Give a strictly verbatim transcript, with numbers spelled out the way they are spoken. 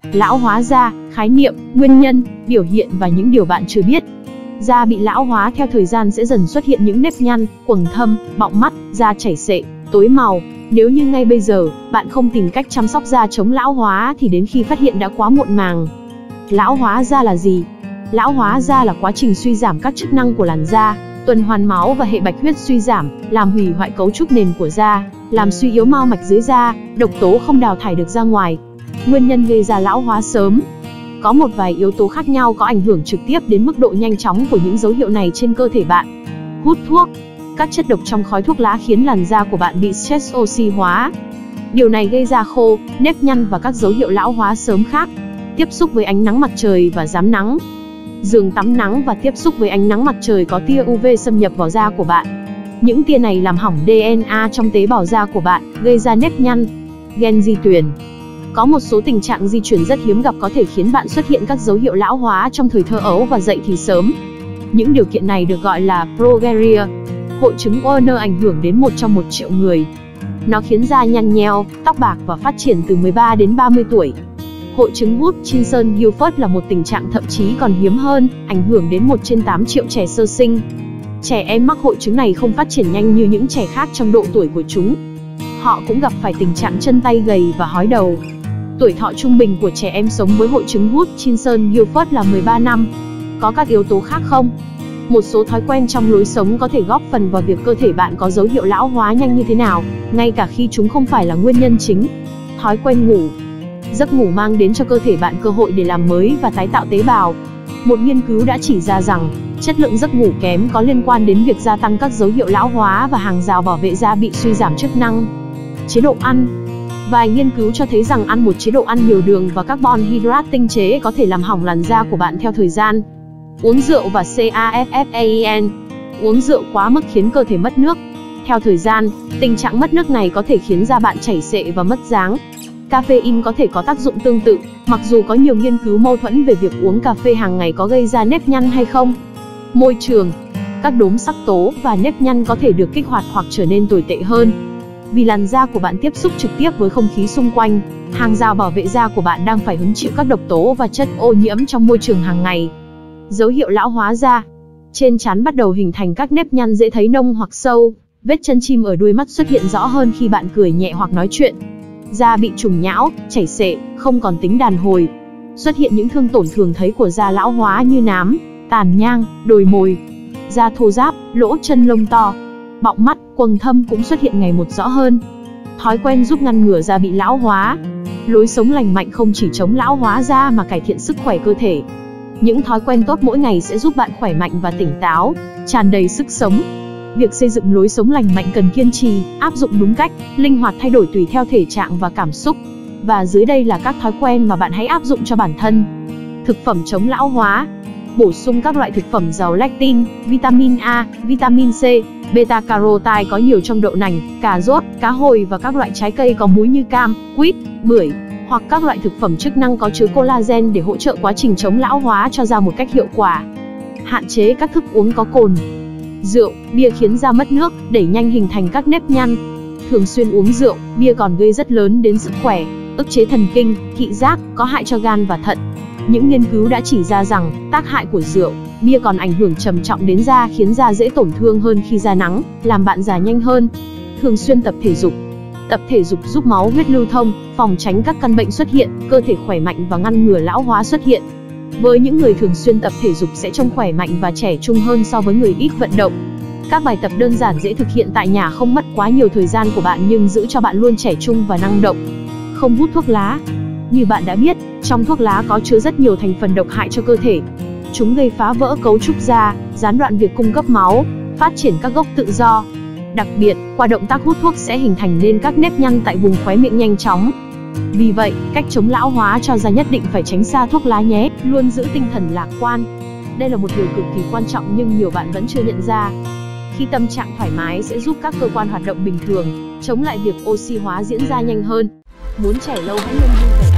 Lão hóa da, khái niệm, nguyên nhân, biểu hiện và những điều bạn chưa biết. Da bị lão hóa theo thời gian sẽ dần xuất hiện những nếp nhăn, quầng thâm, bọng mắt, da chảy xệ, tối màu. Nếu như ngay bây giờ, bạn không tìm cách chăm sóc da chống lão hóa thì đến khi phát hiện đã quá muộn màng. Lão hóa da là gì? Lão hóa da là quá trình suy giảm các chức năng của làn da, tuần hoàn máu và hệ bạch huyết suy giảm, làm hủy hoại cấu trúc nền của da, làm suy yếu mao mạch dưới da, độc tố không đào thải được ra ngoài. Nguyên nhân gây ra lão hóa sớm. Có một vài yếu tố khác nhau có ảnh hưởng trực tiếp đến mức độ nhanh chóng của những dấu hiệu này trên cơ thể bạn. Hút thuốc. Các chất độc trong khói thuốc lá khiến làn da của bạn bị stress oxy hóa. Điều này gây ra khô, nếp nhăn và các dấu hiệu lão hóa sớm khác. Tiếp xúc với ánh nắng mặt trời và rám nắng. Giường tắm nắng và tiếp xúc với ánh nắng mặt trời có tia u vê xâm nhập vào da của bạn. Những tia này làm hỏng đê en a trong tế bào da của bạn, gây ra nếp nhăn. Gen di truyền. Có một số tình trạng di truyền rất hiếm gặp có thể khiến bạn xuất hiện các dấu hiệu lão hóa trong thời thơ ấu và dậy thì sớm. Những điều kiện này được gọi là progeria. Hội chứng Werner ảnh hưởng đến một trong một triệu người. Nó khiến da nhăn nheo, tóc bạc và phát triển từ mười ba đến ba mươi tuổi. Hội chứng Hutchinson-Gilford là một tình trạng thậm chí còn hiếm hơn, ảnh hưởng đến một trên tám triệu trẻ sơ sinh. Trẻ em mắc hội chứng này không phát triển nhanh như những trẻ khác trong độ tuổi của chúng. Họ cũng gặp phải tình trạng chân tay gầy và hói đầu. Tuổi thọ trung bình của trẻ em sống với hội chứng Hutchinson-Gilford là mười ba năm. Có các yếu tố khác không? Một số thói quen trong lối sống có thể góp phần vào việc cơ thể bạn có dấu hiệu lão hóa nhanh như thế nào, ngay cả khi chúng không phải là nguyên nhân chính. Thói quen ngủ. Giấc ngủ mang đến cho cơ thể bạn cơ hội để làm mới và tái tạo tế bào. Một nghiên cứu đã chỉ ra rằng, chất lượng giấc ngủ kém có liên quan đến việc gia tăng các dấu hiệu lão hóa và hàng rào bảo vệ da bị suy giảm chức năng. Chế độ ăn. Vài nghiên cứu cho thấy rằng ăn một chế độ ăn nhiều đường và carbon hydrate tinh chế có thể làm hỏng làn da của bạn theo thời gian. Uống rượu và caffeine. Uống rượu quá mức khiến cơ thể mất nước. Theo thời gian, tình trạng mất nước này có thể khiến da bạn chảy xệ và mất dáng. Caffeine có thể có tác dụng tương tự, mặc dù có nhiều nghiên cứu mâu thuẫn về việc uống cà phê hàng ngày có gây ra nếp nhăn hay không. Môi trường. Các đốm sắc tố và nếp nhăn có thể được kích hoạt hoặc trở nên tồi tệ hơn. Vì làn da của bạn tiếp xúc trực tiếp với không khí xung quanh, hàng rào bảo vệ da của bạn đang phải hứng chịu các độc tố và chất ô nhiễm trong môi trường hàng ngày. Dấu hiệu lão hóa da. Trên trán bắt đầu hình thành các nếp nhăn dễ thấy nông hoặc sâu. Vết chân chim ở đuôi mắt xuất hiện rõ hơn khi bạn cười nhẹ hoặc nói chuyện. Da bị trùng nhão, chảy xệ, không còn tính đàn hồi. Xuất hiện những thương tổn thường thấy của da lão hóa như nám, tàn nhang, đồi mồi. Da thô ráp, lỗ chân lông to. Bọng mắt, quầng thâm cũng xuất hiện ngày một rõ hơn. Thói quen giúp ngăn ngừa da bị lão hóa. Lối sống lành mạnh không chỉ chống lão hóa da mà cải thiện sức khỏe cơ thể. Những thói quen tốt mỗi ngày sẽ giúp bạn khỏe mạnh và tỉnh táo, tràn đầy sức sống. Việc xây dựng lối sống lành mạnh cần kiên trì, áp dụng đúng cách, linh hoạt thay đổi tùy theo thể trạng và cảm xúc. Và dưới đây là các thói quen mà bạn hãy áp dụng cho bản thân. Thực phẩm chống lão hóa. Bổ sung các loại thực phẩm giàu lectin, vitamin A, vitamin C, beta carotene có nhiều trong đậu nành, cà rốt, cá hồi và các loại trái cây có múi như cam, quýt, bưởi, hoặc các loại thực phẩm chức năng có chứa collagen để hỗ trợ quá trình chống lão hóa cho da một cách hiệu quả. Hạn chế các thức uống có cồn. Rượu, bia khiến da mất nước, đẩy nhanh hình thành các nếp nhăn. Thường xuyên uống rượu, bia còn gây rất lớn đến sức khỏe, ức chế thần kinh, thị giác, có hại cho gan và thận. Những nghiên cứu đã chỉ ra rằng, tác hại của rượu, bia còn ảnh hưởng trầm trọng đến da khiến da dễ tổn thương hơn khi ra nắng, làm bạn già nhanh hơn. Thường xuyên tập thể dục. Tập thể dục giúp máu huyết lưu thông, phòng tránh các căn bệnh xuất hiện, cơ thể khỏe mạnh và ngăn ngừa lão hóa xuất hiện. Với những người thường xuyên tập thể dục sẽ trông khỏe mạnh và trẻ trung hơn so với người ít vận động. Các bài tập đơn giản dễ thực hiện tại nhà không mất quá nhiều thời gian của bạn nhưng giữ cho bạn luôn trẻ trung và năng động. Không hút thuốc lá. Như bạn đã biết, trong thuốc lá có chứa rất nhiều thành phần độc hại cho cơ thể. Chúng gây phá vỡ cấu trúc da, gián đoạn việc cung cấp máu, phát triển các gốc tự do. Đặc biệt, qua động tác hút thuốc sẽ hình thành nên các nếp nhăn tại vùng khóe miệng nhanh chóng. Vì vậy, cách chống lão hóa cho da nhất định phải tránh xa thuốc lá nhé, luôn giữ tinh thần lạc quan. Đây là một điều cực kỳ quan trọng nhưng nhiều bạn vẫn chưa nhận ra. Khi tâm trạng thoải mái sẽ giúp các cơ quan hoạt động bình thường, chống lại việc oxy hóa diễn ra nhanh hơn. Muốn trẻ lâu hãy luôn vui vẻ.